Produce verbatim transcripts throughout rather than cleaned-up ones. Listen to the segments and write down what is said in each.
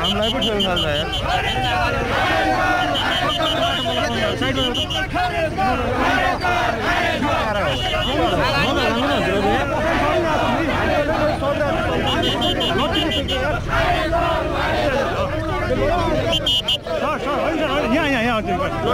हामीलाई पो ठेल खाल्छ यार यहाँ यहाँ यहाँ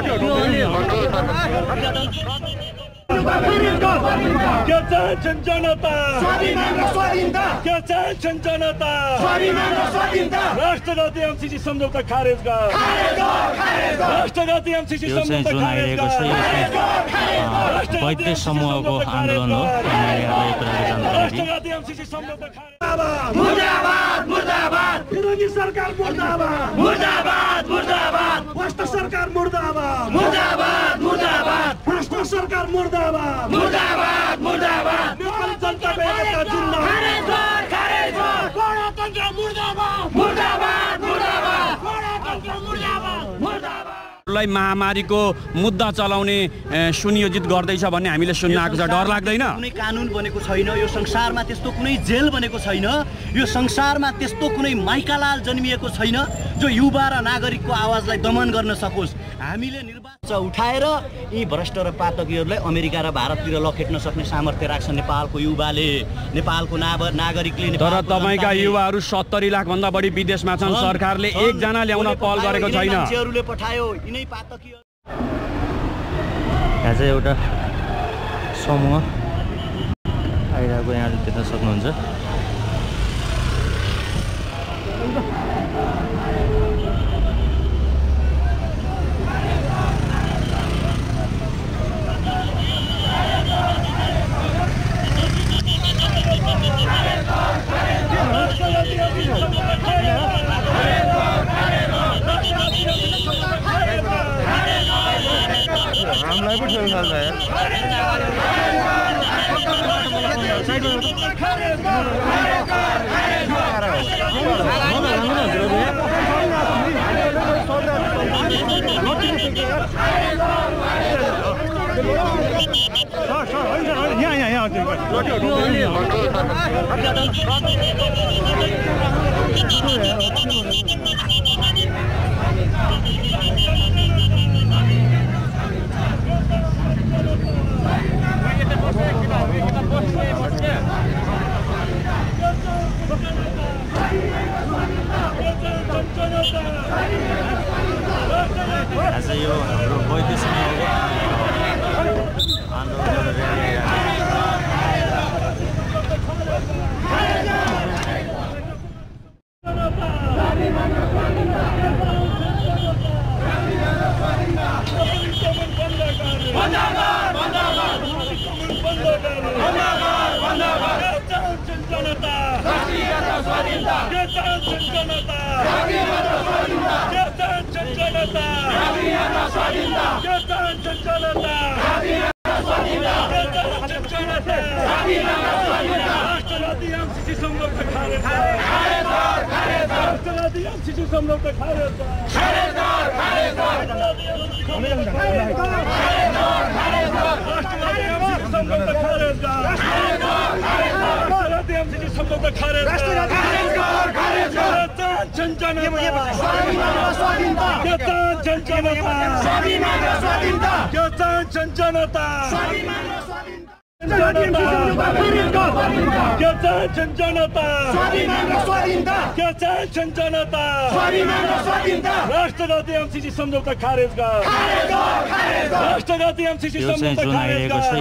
क्या चाहन्छन् जनता स्वाभिमान र स्वाधीनता क्या चाहन्छन् जनता स्वाभिमान र स्वाधीनता राष्ट्रघाती एमसीसी सम्झौता खारेज गर खारेज गर खारेज गर राष्ट्रघाती एमसीसी यो चाहिँ सम्झौता जुन खारेज आइरहेको छ यो वैद्य समूहको आन्दोलन हो यहाँलाई कुराको जानकारी राष्ट्रघाती एमसीसी सम्झौता खारेज मुर्दाबाद मुर्दाबाद विरोधी सरकार मुर्दाबाद मुर्दाबाद मुर्दाबाद भ्रष्ट सरकार मुर्दाबाद मुर्दाबाद मुर्दाबाद भ्रष्ट सरकार मुर्दाबाद मुर्दाबाद मुर्दाबाद नेपाली जनताको एकता जिन्दाबाद खारेज गर खारेज गर गणतन्त्र मुर्दाबाद मुर्दाबाद मुर्दाबाद गणतन्त्र मुर्दाबाद मुर्दाबाद लाई महामारीको मुद्दा चलाउने सुनियोजित गर्दैछ भन्ने हामीले सुन्न आएको छ डर लाग्दैन कुनै कानुन बनेको छैन यो संसारमा त्यस्तो कुनै जेल बनेको छैन यो संसारमा त्यस्तो कुनै माइकालाल जन्मिएको छैन जो युवा र नागरिकको आवाजलाई दमन गर्न सकोस् हामीले निर्वाचन उठाएर यी भ्रष्ट र पातकीहरूलाई अमेरिका र भारततिर लखेट्न सक्ने सामर्थ्य राख्छ नेपालको युवाले नेपालको नागरिकले तर तपाईका युवाहरू सत्तरी लाख भन्दा बढी विदेशमा छन् सरकारले एकजना ल्याउन पहल गरेको छैन मान्छेहरूले पठायो यिनै पातकी यहाँ चाहिँ एउटा समूह आइरहेको यहाँले देख्न सक्नुहुन्छ हामीलाई पो ठेल खाल्छ यार यहाँ यहाँ यहाँ आज यो हाम्रो वैद्य समूहको आन्दोलन राष्ट्रघाती एमसीसी सम्झौता खारेज गर राष्ट्रघाती एमसीसी सम्झौता खारेज गर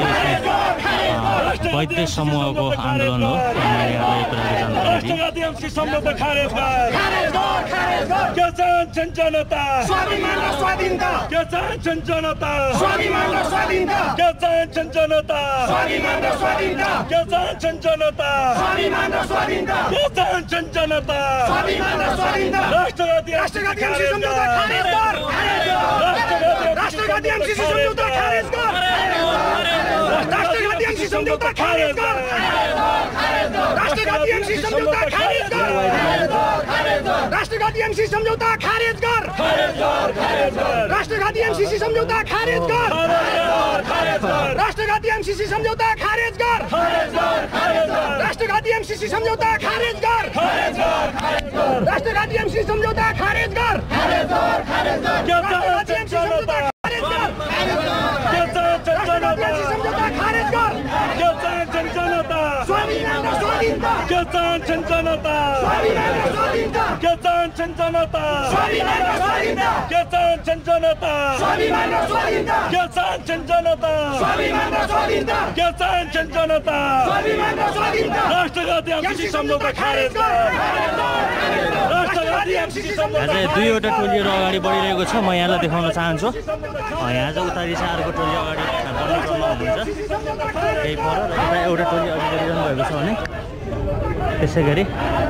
वैद्य समूहको आन्दोलन हो यहाँलाई कुराको जानकारी राष्ट्रघाती एमसीसी सम्झौता खारेज गर क्या चाहन्छन् जनता स्वाभिमान र स्वाधीनता क्या चाहन्छन् जनता स्वाभिमान र स्वाधीनता क्या चाहन्छन् जनता स्वाभिमान र स्वाधीनता क्या चाहन्छन् जनता स्वाभिमान र स्वाधीनता क्या चाहन्छन् जनता स्वाभिमान र स्वाधीनता राष्ट्रघाती राष्ट्रघाती एमसीसी सम्झौता खारेज गर राष्ट्रघाती एमसीसी सम्झौता खारेज गर राष्ट्रघाती एमसीसी सम्झौता खारेज गर राष्ट्रघाती एमसीसी सम्झौता खारेज गर राष्ट्रघाती राष्ट्रघाती एमसीसी सम्झौता खारेज गर राष्ट्रघाती एमसीसी सम्झौता खारेज गर राष्ट्रघाती एमसीसी सम्झौता खारेज गर राष्ट्रघाती एमसीसी सम्झौता खारेज गर राष्ट्रघाती एमसीसी सम्झौता खारेज गर राष्ट्रघाती एमसीसी सम्झौता खारेज गर राष्ट्रघाती एमसीसी सम्झौता खारेज गर स्वाभिमान र स्वाधीनता किसान जनता स्वाभिमान र स्वाधीनता किसान जनता स्वाभिमान र स्वाधीनता किसान जनता स्वाभिमान र स्वाधीनता किसान जनता स्वाभिमान र स्वाधीनता किसान जनता स्वाभिमान र स्वाधीनता राष्ट्रघाती एमसीसी सम्झौता खारेज गर राष्ट्रघाती एमसीसी सम्झौता अझै दुईवटा टोलीहरू अगाडि बढिरहेको छ। म यहाँलाई देखाउन चाहन्छु। यहाँ चाहिँ उता दिशा अर्को टोली अगाडि बढ्ने क्रममा हुनुहुन्छ। त्यही पर र यता एउटा टोली अघि बढिरहनु भएको छ भने त्यसै गरी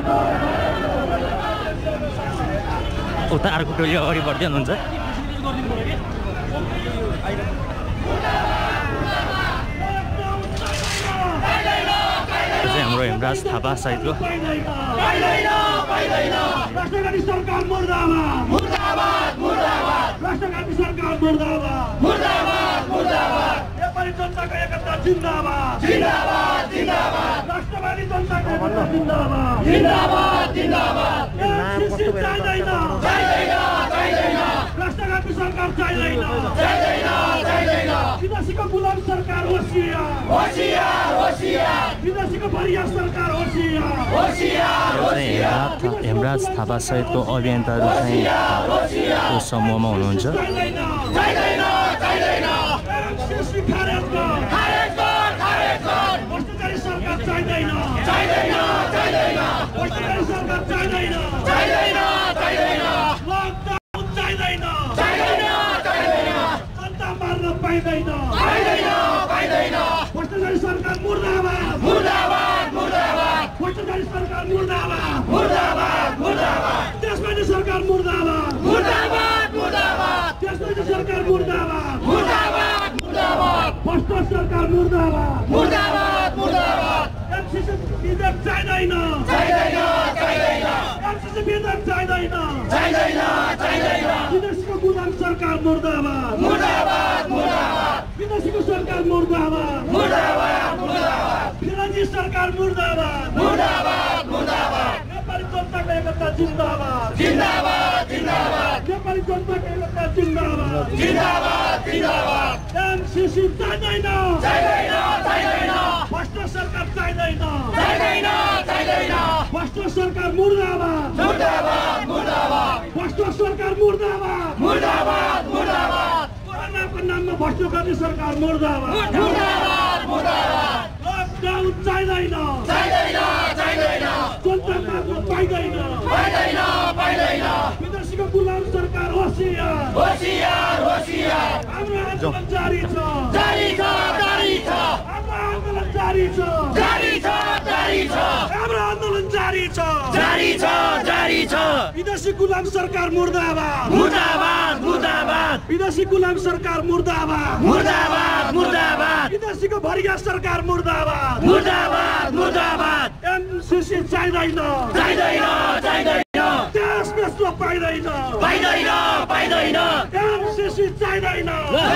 उता अर्को टोली अगाडि बढ्दै हुनुहुन्छ। हाम्रो हेमराज थापा सहितको राष्ट्रघाती सरकार मुर्दाबाद मुर्दाबाद मुर्दाबाद राष्ट्रघाती सरकार मुर्दाबाद मुर्दाबाद मुर्दाबाद नेपाली जनताको एकता जिन्दाबाद जिन्दाबाद जिन्दाबाद राष्ट्रवादी जनताको एकता जिन्दाबाद जिन्दाबाद जिन्दाबाद एमसीसी चाहिँदैन चाहिँदैन चाहिँदैन राष्ट्रघाती सरकार चाहिँदैन चाहिँदैन चाहिँदैन विदेशीको गुलाम सरकार होसियार होसियार होसियार विदेशीको भरिया सरकार होसियार होसियार होसियार हेमराज थापा सहितको अभियन्ताहरू चाहिँ त्यो समूहमा हुनुहुन्छ। सरकार मुर्दाबाद मुर्दाबाद मुर्दाबाद सरकार मुर्दाबाद मुर्दाबाद मुर्दाबाद त्यसपछि सरकार मुर्दाबाद मुर्दाबाद मुर्दाबाद त्यसपछि सरकार मुर्दाबाद मुर्दाबाद मुर्दाबाद फर्स्ट सरकार मुर्दाबाद मुर्दाबाद मुर्दाबाद एमसीसी विधेयक चाहिँदैन चाहिँदैन चाहिँदैन एमसीसी विधेयक चाहिँदैन चाहिँदैन चाहिँदैन विदेशीको गुलाम सरकार मुर्दाबाद मुर्दाबाद मुर्दाबाद विदेशीको सरकार मुर्दाबाद मुर्दाबाद मुर्दाबाद फिरंगी सरकार मुर्दाबाद मुर्दाबाद मुर्दाबाद नेपाली जनताको एकता जिन्दाबाद जिन्दाबाद जिन्दाबाद नेपाली जनताको एकता जिन्दाबाद जिन्दाबाद जिन्दाबाद एमसीसी चाहिँदैन चाहिँदैन चाहिँदैन फर्स्ट सरकार चाहिँदैन चाहिँदैन चाहिँदैन फर्स्ट सरकार मुर्दाबाद मुर्दाबाद मुर्दाबाद फर्स्ट सरकार मुर्दाबाद मुर्दाबाद मुर्दाबाद कोरोनाको नाममा भ्रष्टाचारी सरकार मुर्दाबाद मुर्दाबाद मुर्दाबाद लकडाउन चाहिँदैन चाहिँदैन चाहिँदैन जनताको पाइँदैन पाइँदैन पाइँदैन विदेशीको गुलाम सरकार होसियार होसियार होसियार हाम्रो आन्दोलन जारी छ जारी छ जारी छ हाम्रो आन्दोलन जारी छ जारी छ जारी छ हाम्रो आन्दोलन जारी छ जारी छ जारी छ विदेशी गुलाम सरकार मुर्दाबाद मुर्दाबाद मुर्दाबाद विदेशी गुलाम सरकार मुर्दाबाद मुर्दाबाद मुर्दाबाद विदेशीको भरिया सरकार मुर्दाबाद मुर्दाबाद मुर्दाबाद एमसीसी चाहिँदैन चाहिँदैन चाहिँदैन देश बेच्न पाइँदैन पाइँदैन पाइँदैन एमसीसी चाहिँदैन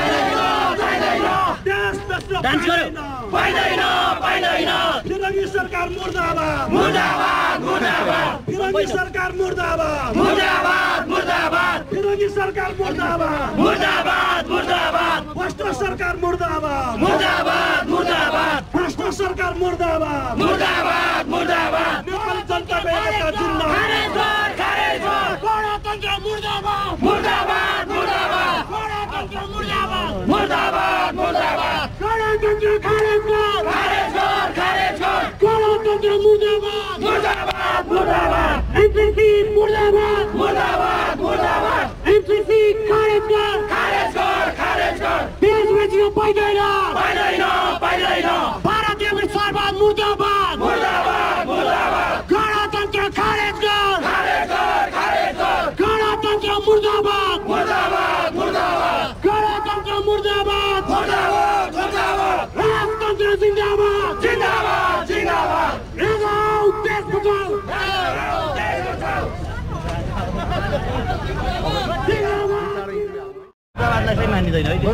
चाहिँदैन देश बेच्न पाइँदैन पाइँदैन पाइँदैन फिरंगी सरकार मुर्दाबाद मुर्दाबाद मुर्दाबाद फिरंगी सरकार मुर्दाबाद मुर्दाबाद मुर्दाबाद फिरंगी सरकार मुर्दाबाद मुर्दाबाद मुर्दाबाद फर्स्ट सरकार मुर्दाबाद मुर्दाबाद मुर्दाबाद फर्स्ट सरकार मुर्दाबाद मुर्दाबाद मुर्दाबाद नेपाली जनताको एकता जिन्दाबाद खारेज गर गणतन्त्र मुर्दाबाद मुर्दाबाद मुर्दाबाद गणतन्त्र मुर्दाबाद मुर्दाबाद मुर्दाबाद गणतन्त्र खारेज गर खारेज गर खारेज गर गणतन्त्र मुर्दाबाद मुर्दाबाद मुर्दाबाद एमसीसी मुर्दाबाद मुर्दाबाद मुर्दाबाद एमसीसी खारेज गर खारेज गर खारेज गर देश बेच्न पाइँदैन पाइँदैन पाइँदैन भारतीय सरकार मुर्दाबाद मुर्दाबाद मुर्दाबाद गणतन्त्र खारेज गर खारेज गर खारेज गर गणतन्त्र मुर्दाबाद मुर्दाबाद मुर्दाबाद गणतन्त्र मुर्दाबाद मुर्दाबाद मुर्दाबाद राजतन्त्र जिन्दाबाद जिन्दाबाद जिन्दाबाद देश बचाओ छैन है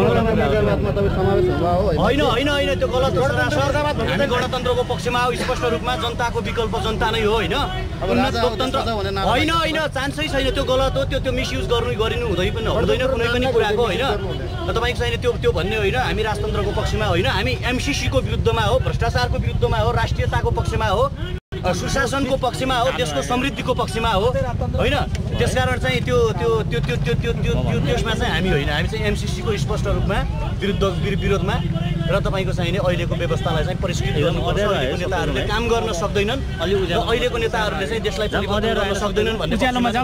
होइन होइन होइन त्यो गलत हो सर। हामी गणतन्त्रको पक्षमा हो स्पष्ट रूपमा। जनताको विकल्प जनता नै हो होइन उन्नत लोकतन्त्र होइन होइन चान्सै छैन त्यो गलत हो। त्यो त्यो मिसयुज गर्नु गरिनु हुँदै पनि हुँदैन कुनै पनि कुराको होइन तपाईँको छैन त्यो त्यो भन्ने होइन। हामी राजतन्त्रको पक्षमा होइन हामी एमसिसीको विरुद्धमा हो भ्रष्टाचारको विरुद्धमा हो राष्ट्रियताको पक्षमा हो सुशासनको पक्षमा हो देशको समृद्धिको पक्षमा हो होइन। त्यसकारण चाहिँ त्यो त्यो त्यो त्यो त्यो त्यो त्यो त्यो त्यसमा चाहिँ हामी होइन हामी चाहिँ एमसिसीको स्पष्ट रूपमा विरुद्ध विरोधमा र तपाईँको चाहिँ अहिलेको व्यवस्थालाई चाहिँ परिष्कृत गर्नुपर्छ। अहिलेको नेताहरूले काम गर्न सक्दैनन् अहिलेको नेताहरूले चाहिँ देशलाई परिवर्तन गर्न सक्दैनन् भन्ने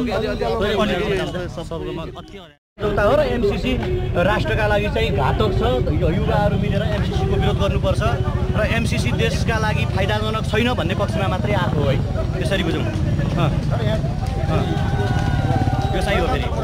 जनता हो र एमसिसी राष्ट्रका लागि चाहिँ घातक छ। युवाहरू मिलेर एमसिसीको विरोध गर्नुपर्छ र एमसिसी देशका लागि फाइदाजनक छैन भन्ने पक्षमा मात्रै आएको हो है। त्यसरी बुझौँ यो चाहिँ हो फेरि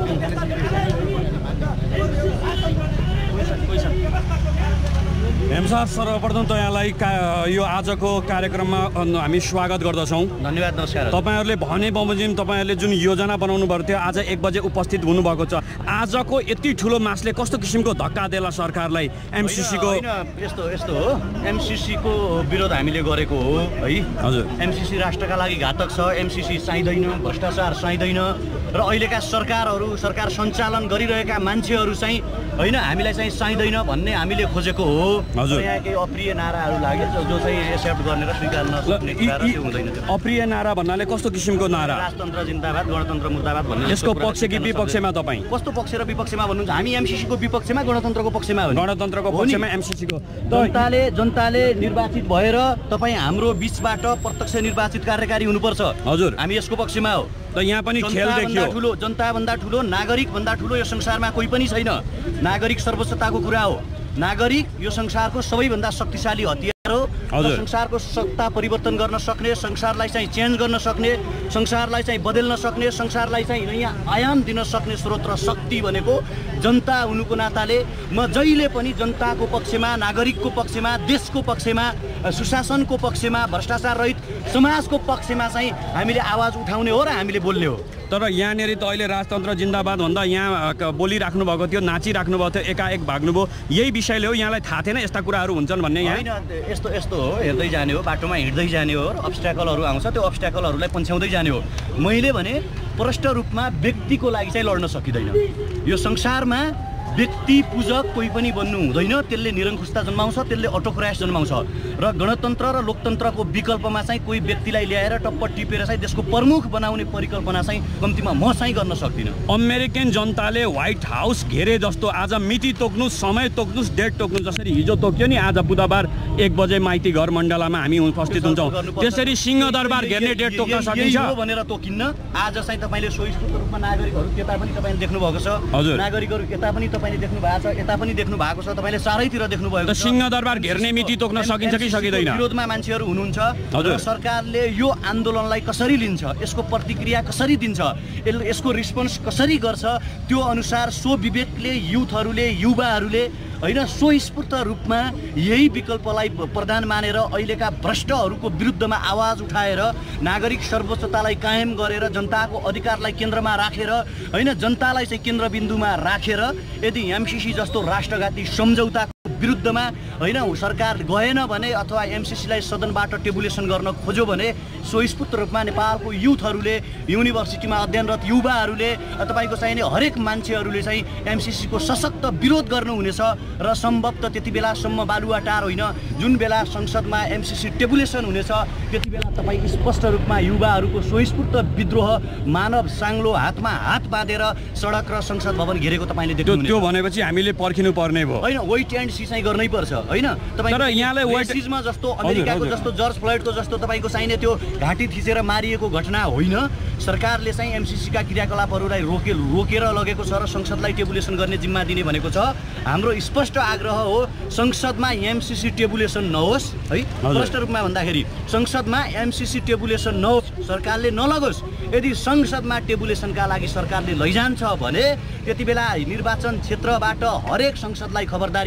हेमसार सर्वप्रथम त यहाँलाई का यो आजको कार्यक्रममा हामी स्वागत गर्दछौँ। धन्यवाद नमस्कार। तपाईँहरूले भने बमोजिम तपाईँहरूले जुन योजना बनाउनु भएको थियो आज एक बजे उपस्थित हुनुभएको छ। आजको यति ठुलो मासले कस्तो किसिमको धक्का देला सरकारलाई एमसिसीको? यस्तो यस्तो हो एमसिसीको विरोध हामीले गरेको हो है। हजुर एमसिसी राष्ट्रका लागि घातक छ। एमसिसी चाहिँदैन भ्रष्टाचार चाहिँदैन र अहिलेका सरकारहरू सरकार सञ्चालन गरिरहेका मान्छेहरू चाहिँ होइन हामीलाई चाहिँ चाहिँदैन भन्ने हामीले खोजेको हो। यहाँ केही अप्रिय नाराहरू लाग्यो जो जो चाहिँ एक्सेप्ट गर्ने र स्वीकार नसक्ने कुरा त्यो हुँदैन। अप्रिय नारा भन्नाले कस्तो किसिमको नारा? राजतन्त्र जिन्दाबाद गणतन्त्र मुर्दाबाद भन्ने। यसको पक्ष कि विपक्षमा तपाईँ? कस्तो पक्ष र विपक्षमा भन्नुहुन्छ? हामी एमसिसीको विपक्षमा गणतन्त्रको पक्षमा हो। गणतन्त्रको पक्षमा एमसिसीको। जनताले जनताले निर्वाचित भएर तपाईँ हाम्रो बिचबाट प्रत्यक्ष निर्वाचित कार्यकारी हुनुपर्छ। हजुर हामी यसको पक्षमा हो। त यहाँ पनि खेल देखियो। ठुलो जनताभन्दा ठुलो नागरिकभन्दा ठुलो यो संसारमा कोही पनि छैन। नागरिक सर्वोच्चताको कुरा हो। नागरिक यो संसारको सबैभन्दा शक्तिशाली हतियार हो। संसारको सत्ता परिवर्तन गर्न सक्ने संसारलाई चाहिँ चेन्ज गर्न सक्ने संसारलाई चाहिँ बदल्न सक्ने संसारलाई चाहिँ नयाँ आयाम दिन सक्ने स्रोत र शक्ति भनेको जनता हुनुको नाताले म जहिले पनि जनताको पक्षमा नागरिकको पक्षमा देशको पक्षमा सुशासनको पक्षमा भ्रष्टाचार रहित समाजको पक्षमा चाहिँ हामीले आवाज उठाउने हो र हामीले बोल्ने हो। तर यहाँनिर त अहिले राजतन्त्र जिन्दाबाद भन्दा यहाँ बोलिराख्नु भएको थियो नाचिराख्नु भएको थियो एकाएक भाग्नुभयो यही विषयले हो। यहाँलाई थाहा थिएन यस्ता कुराहरू हुन्छन् भन्ने? यहाँ होइन यस्तो यस्तो हो हेर्दै जाने हो बाटोमा हिँड्दै जाने हो अब्स्ट्याकलहरू आउँछ त्यो अब्स्ट्याकलहरूलाई पन्छ्याउँदै जाने हो। मैले भने प्रष्ट रूपमा व्यक्तिको लागि चाहिँ लड्न सकिँदैन। यो संसारमा व्यक्ति पूजक कोही पनि बन्नु हुँदैन। त्यसले निरङ्कुशता जन्माउँछ त्यसले अटोक्रास जन्माउँछ र गणतन्त्र र लोकतन्त्रको विकल्पमा चाहिँ कोही व्यक्तिलाई ल्याएर टप्प टिपेर चाहिँ देशको प्रमुख बनाउने परिकल्पना चाहिँ कम्तीमा म चाहिँ गर्न सक्दिनँ। अमेरिकन जनताले व्हाइट हाउस घेरे जस्तो आज मिति तोक्नु समय तोक्नु डेट तोक्नु जसरी हिजो तोक्यो नि आज बुधबार एक बजे माइती घर मण्डलामा हामी उपस्थित हुन्छौँ त्यसरी सिंहदरबार घेर्ने डेट तोक्न सकिन्छ भनेर तोकिन्न। आज चाहिँ तपाईँले स्वस्फूर्त रूपमा नागरिकहरू त्यता पनि तपाईँले देख्नु भएको छ। नागरिकहरू यता पनि तपाईँले देख्नु भएको छ यता पनि देख्नु भएको छ तपाईँले चारैतिर देख्नु भएको छ। सिंहदरबार घेर्ने मिति तोक्न सकिन्छ कि सकिँदैन? विरोधमा मान्छेहरू हुनुहुन्छ र सरकारले यो आन्दोलनलाई कसरी लिन्छ यसको प्रतिक्रिया कसरी दिन्छ यसको रिस्पोन्स कसरी गर्छ त्यो अनुसार सो विवेकले युथहरूले युवाहरूले होइन स्वस्फूर्त रूपमा यही विकल्पलाई प्रधान मानेर अहिलेका भ्रष्टहरूको विरुद्धमा आवाज उठाएर नागरिक सर्वोच्चतालाई कायम गरेर जनताको अधिकारलाई केन्द्रमा राखेर होइन जनतालाई चाहिँ केन्द्रबिन्दुमा राखेर यदि एमसिसी जस्तो राष्ट्रघाती सम्झौताको विरुद्धमा होइन सरकार गएन भने अथवा एमसिसीलाई सदनबाट टेबुलेसन गर्न खोज्यो भने स्वस्फूर्त रूपमा नेपालको युथहरूले युनिभर्सिटीमा अध्ययनरत युवाहरूले तपाईँको चाहिने हरेक मान्छेहरूले चाहिँ एमसिसीको सशक्त विरोध गर्नुहुनेछ र सम्भवतः त्यति बेलासम्म बालुवाटार होइन जुन बेला संसदमा एमसिसी टेबुलेसन हुनेछ त्यति बेला तपाईँ स्पष्ट रूपमा युवाहरूको स्वस्फूर्त विद्रोह मानव साङ्लो हातमा हात बाँधेर सडक र संसद भवन घेरेको तपाईँले देख्नुहुन्छ। त्यो भनेपछि हामीले पर्खिनु पर्ने भयो होइन वेट एन्ड सी चाहिँ गर्नै पर्छ होइन। तर यहाँलाई रेसिजमा जस्तो अमेरिकाको जस्तो जर्ज फ्लोइडको जस्तो तपाईँको चाहिने त्यो घाँटी थिचेर मारिएको घटना होइन। सरकारले चाहिँ एमसिसीका क्रियाकलापहरूलाई रोके रोकेर लगेको छ र संसदलाई टेबुलेसन गर्ने जिम्मा दिने भनेको छ। हाम्रो स्पष्ट आग्रह हो संसदमा एमसिसी टेबुलेसन नहोस् है। स्पष्ट रूपमा भन्दाखेरि संसदमा एमसिसी टेबुलेसन नहोस् सरकारले नलगोस्। यदि संसदमा टेबुलेसनका लागि सरकारले लैजान्छ भने त्यति बेला निर्वाचन क्षेत्रबाट हरेक संसदलाई खबरदारी गरौँ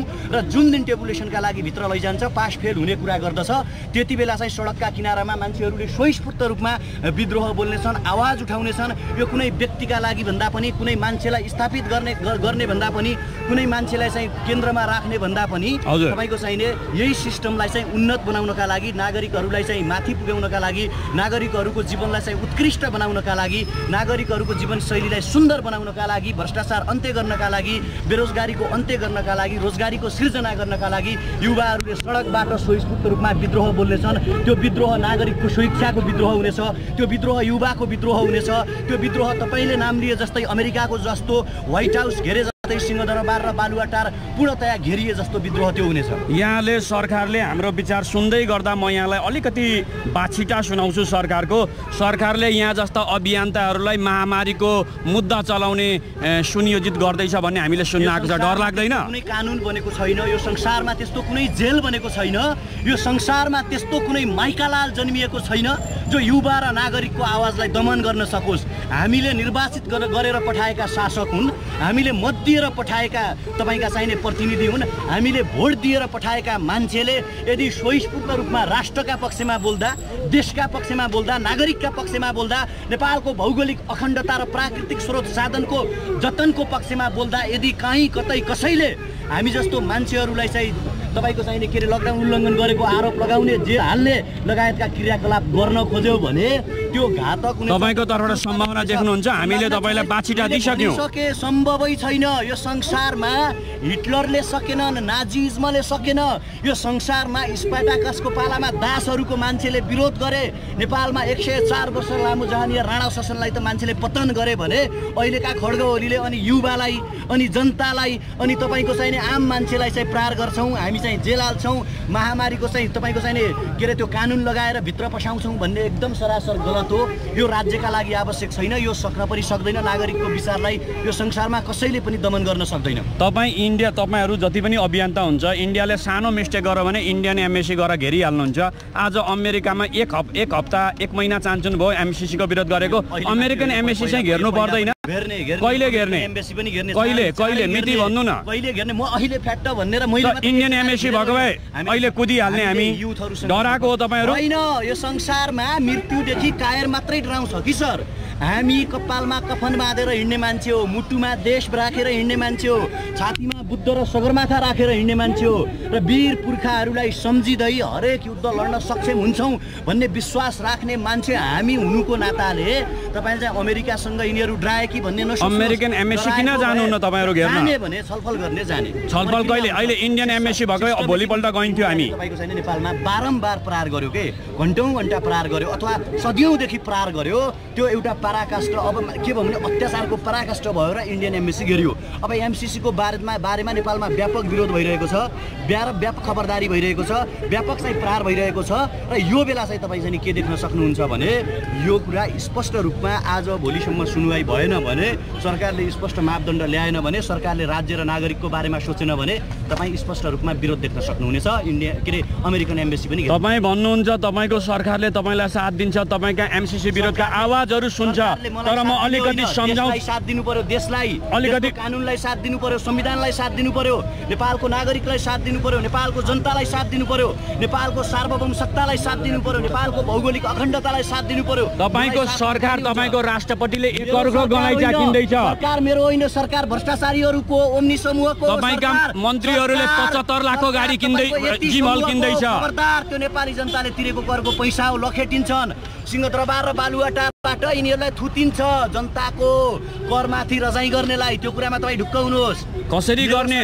र जुन दिन टेबुलेसनका लागि भित्र लैजान्छ पास फेल हुने कुरा गर्दछ त्यति बेला चाहिँ सडकका किनारामा मान्छेहरूले स्वस्फूर्त रूपमा विद्रोह बोल्नेछन् आवाज उठाउनेछन् यो कुनै व्यक्तिका लागि भन्दा पनि कुनै मान्छेलाई स्थापित गर्ने गर्ने भन्दा पनि कुनै मान्छेलाई चाहिँ केन्द्रमा राख्ने भन्दा पनि तपाईँको चाहिने यही सिस्टमलाई चाहिँ उन्नत बनाउनका लागि नागरिकहरूलाई चाहिँ माथि पुर्याउनका लागि नागरिकहरूको जीवनलाई चाहिँ उत्कृष्ट बनाउनका लागि नागरिकहरूको जीवनशैलीलाई सुन्दर बनाउनका लागि भ्रष्टाचार अन्त्य गर्नका लागि बेरोजगारीको अन्त्य गर्नका लागि रोजगारीको सिर्जना गर्नका लागि युवाहरूले सडकबाट स्वस्फूर्त रूपमा विद्रोह बोल्नेछन् त्यो विद्रोह नागरिकको स्वेच्छाको विद्रोह हुनेछ त्यो विद्रोह युवाको विद्रोह हुनेछ त्यो विद्रोह तपाईँले नाम लिए जस्तै अमेरिकाको जस्तो व्हाइट हाउस घेरे जस्तै सिंहदरबार र बालुवाटार पूर्णतया घेरिए जस्तो विद्रोह त्यो हुनेछ। यहाँले सरकारले हाम्रो विचार सुन्दै गर्दा म यहाँलाई अलिकति बाछिटा सुनाउँछु सरकारको सरकारले यहाँ जस्ता अभियन्ताहरूलाई महामारीको मुद्दा चलाउने सुनियोजित गर्दैछ भन्ने हामीले सुन्न आएको छ डर लाग्दैन? कुनै कानुन बनेको छैन यो संसारमा त्यस्तो कुनै जेल बनेको छैन यो संसारमा त्यस्तो कुनै माइकालाल जन्मिएको छैन जो युवा र नागरिकको आवाजलाई दमन गर्न सकोस्। हामीले निर्वाचित गरेर पठाएका शासक हुन् हामीले मत दिएर पठाएका तपाईँका चाहिने प्रतिनिधि हुन् हामीले भोट दिएर पठाएका मान्छेले यदि स्वस्फूर्त रूपमा राष्ट्रका पक्षमा बोल्दा देशका पक्षमा बोल्दा नागरिकका पक्षमा बोल्दा नेपालको भौगोलिक अखण्डता र प्राकृतिक स्रोत साधनको जतनको पक्षमा बोल्दा यदि कहीँ कतै कसैले हामी जस्तो मान्छेहरूलाई चाहिँ तपाईँको चाहिने के अरे लकडाउन उल्लङ्घन गरेको आरोप लगाउने जे हाल्ने लगायतका क्रियाकलाप गर्न खोज्यो भने त्यो घातक हुने तपाईँको तर्फबाट सम्भावना देख्नुहुन्छ? हामीले तपाईँलाई बाछिटा दिइसक्यौँ। सके सम्भवै छैन यो संसारमा हिटलरले सकेनन् नाजिज्मले सकेन यो संसारमा स्पार्टाकसको पालामा दासहरूको मान्छेले विरोध गरे नेपालमा एक सय चार वर्ष लामो जहानिया राणा शासनलाई त मान्छेले पतन गरे भने अहिलेका खड्ग ओलीले अनि युवालाई अनि जनतालाई अनि तपाईँको चाहिने आम मान्छेलाई चाहिँ प्रहार गर्छौँ हामी चाहिँ जेल हाल्छौँ महामारीको चाहिँ तपाईँको चाहिने के अरे त्यो कानुन लगाएर भित्र पसाउँछौँ भन्ने एकदम सरासर गलत हो। यो राज्यका लागि आवश्यक छैन यो सक्न पनि सक्दैन नागरिकको विचारलाई यो संसारमा कसैले पनि दमन गर्न सक्दैन। तपाईँ इन्डिया तपाईँहरू जति पनि अभियन्ता हुन्छ इन्डियाले सानो मिस्टेक गर्यो भने इन्डियन एमएससी गरेर घेरिहाल्नुहुन्छ। आज अमेरिकामा एक हप एक हप्ता एक महिना चान्चुन भयो एमसिसीको विरोध गरेको अमेरिकन एमएससी चाहिँ घेर्नु पर्दैन? कहिले घेर्ने कहिले कहिले मिति भन्नु न कहिले घेर्ने म अहिले फ्याक्ट भनेर मैले इन्डियन एमएससी भएको भए अहिले कुदिहाल्ने हामी डराएको हो तपाईँहरू? होइन यो संसारमा मृत्युदेखि कायर मात्रै डराउँछ कि सर हामी कपालमा कफन बाँधेर हिँड्ने मान्छे हो मुटुमा देश राखेर हिँड्ने मान्छे हो छातीमा बुद्ध र सगरमाथा राखेर हिँड्ने मान्छे हो र वीर पुर्खाहरूलाई सम्झिँदै हरेक युद्ध लड्न सक्षम हुन्छौँ भन्ने विश्वास राख्ने मान्छे हामी हुनुको नाताले तपाईले चाहिँ अमेरिकासँग यिनीहरू डराए कि भन्ने नसोच्नु। अमेरिकन एमएससी किन जानुहुन्न तपाईँहरू घेर्न? जाने भने छलफल गर्ने जाने छलफल कहिले अहिले इन्डियन एमएससी भएको भोलिपल्ट गइन्थ्यो हामी तपाईँको छैन नेपालमा बारम्बार प्रहार गर्यो के घन्टौँ घन्टा प्रहार गर्यो अथवा सदियौँदेखि प्रहार गर्यो त्यो एउटा पराकाष्ठ अब के भयो भने अत्याचारको पराकाष्ठ भयो र इन्डियन एमएससी घेरियो। अब एमसिसीको बारेमा बारेमा नेपालमा व्यापक विरोध भइरहेको छ व्यापक खबरदारी भइरहेको छ व्यापक चाहिँ प्रहार भइरहेको छ र यो बेला चाहिँ तपाईँ चाहिँ के देख्न सक्नुहुन्छ भने यो कुरा स्पष्ट रूपमा आज भोलिसम्म सुनवाई भएन भने सरकारले स्पष्ट मापदण्ड ल्याएन भने सरकारले राज्य र नागरिकको बारेमा सोचेन भने तपाईँ स्पष्ट रूपमा विरोध देख्न सक्नुहुनेछ। इन्डिया के अरे अमेरिकन एम्बेसी पनि तपाईँ भन्नुहुन्छ तपाईँको सरकारले तपाईँलाई साथ दिन्छ तपाईँका एमसिसी विरोधका आवाजहरू सुन्छ तर म अलिकति सम्झाउँ साथ दिनु पर्यो देशलाई अलिकति कानुनलाई साथ दिनु पर्यो संविधानलाई साथ दिनु पर्यो नेपालको नागरिकलाई साथ दिनु पर्यो नेपालको जनतालाई साथ दिनु पर्यो नेपालको सार्वभौम सत्तालाई साथ दिनु पर्यो नेपालको भौगोलिक अखण्डतालाई साथ दिनु पर्यो। तपाईँको सरकार तपाईँको राष्ट्रपतिले एक करोडको गलैँचा किन्दैछ। सरकार मेरो होइन सरकार भ्रष्टाचारीहरूको ओम्नी समूहको तपाईँका मन्त्रीहरूले पचहत्तर लाखको गाडी किन्दै जिमल किन्दैछ। खबरदार त्यो नेपाली जनताले तिरेको करको पैसा हो लखेटिन्छन् सिंहदरबार र बालुवाटारबाट यिनीहरूलाई थुतिन्छ जनताको करमाथि रजाइ गर्नेलाई त्यो कुरामा तपाईँ ढुक्क हुनुहोस्। कसरी गर्ने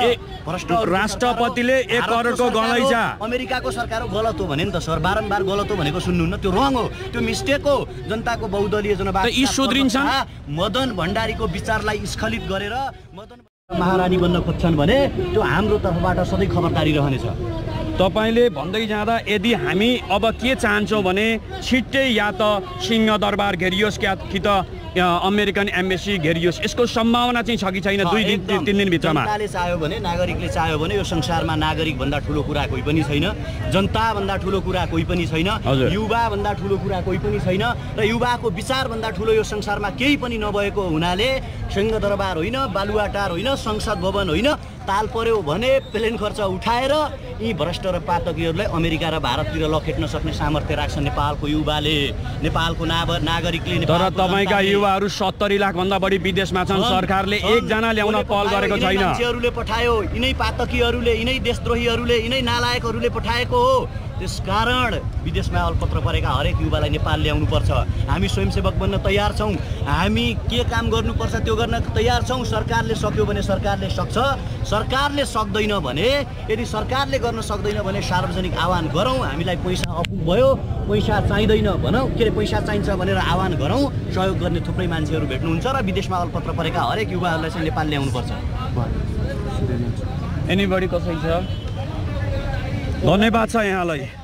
राष्ट्रपतिले एक करोडको गलैँचा अमेरिकाको सरकार गलत हो भने नि त सर बारम्बार गलत हो भनेको सुन्नुहुन्न त्यो रङ हो त्यो मिस्टेक हो जनताको बहुदलीय जनवाद यी सुध्रिन्छन् मदन भण्डारीको विचारलाई स्खलित गरेर मदन महारानी बन्न खोज्छन् भने त्यो हाम्रो तर्फबाट सधैँ खबरदारी रहनेछ। तपाईँले भन्दै जाँदा यदि हामी अब के चाहन्छौँ भने छिट्टै या त सिंहदरबार घेरियोस् क्या कि त अमेरिकन एम्बेसी घेरियोस्, यसको सम्भावना चाहिँ छ कि छैन दुई दिन तिन दिनभित्रमा? जनताले चाह्यो भने, नागरिकले चाह्यो भने यो संसारमा नागरिकभन्दा ठुलो कुरा कोही पनि छैन, जनताभन्दा ठुलो कुरा कोही पनि छैन, युवाभन्दा ठुलो कुरा कोही पनि छैन र युवाको विचारभन्दा ठुलो यो संसारमा केही पनि नभएको हुनाले सिंहदरबार होइन, बालुवाटार होइन, संसद भवन होइन, ताल पर्यो भने प्लेन खर्च उठाएर यी भ्रष्ट र पातकीहरूलाई अमेरिका र भारततिर लखेट्न सक्ने सामर्थ्य राख्छ नेपालको युवाले, नेपालको नागरिकले। तर तपाईँका युवाहरू सत्तरी लाख भन्दा बढी विदेशमा छन्, सरकारले एकजना ल्याउन पहल गरेको छैन। मान्छेहरूले पठायो, यिनै पातकीहरूले, यिनै देशद्रोहीहरूले, यिनै नालायकहरूले पठाएको हो। त्यसकारण विदेशमा अल्पत्र परेका हरेक युवालाई नेपाल ल्याउनुपर्छ। हामी स्वयंसेवक बन्न तयार छौँ, हामी के काम गर्नुपर्छ त्यो गर्न तयार छौँ। सरकारले सक्यो भने सरकारले सक्छ, सरकारले सक्दैन भने, यदि सरकारले गर्न सक्दैन भने सार्वजनिक आह्वान गरौँ, हामीलाई पैसा अपुग भयो, पैसा चाहिँदैन भनौँ, के अरे पैसा चाहिन्छ भनेर आह्वान गरौँ, सहयोग गर्ने थुप्रै मान्छेहरू भेट्नुहुन्छ र विदेशमा अल्पत्र परेका हरेक युवाहरूलाई चाहिँ नेपाल ल्याउनुपर्छ। एनीबडी कसै छ? धन्यवाद छ यहाँलाई।